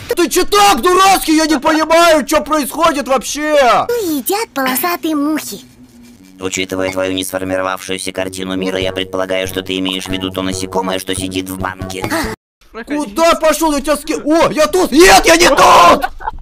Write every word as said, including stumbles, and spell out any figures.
Ты че так, дурацкий? Я не понимаю, что происходит вообще. Что едят полосатые мухи? Учитывая твою не сформировавшуюся картину мира, я предполагаю, что ты имеешь в виду то насекомое, что сидит в банке. Куда пошел? Я тебя ски... О, я тут! Нет, я не тут!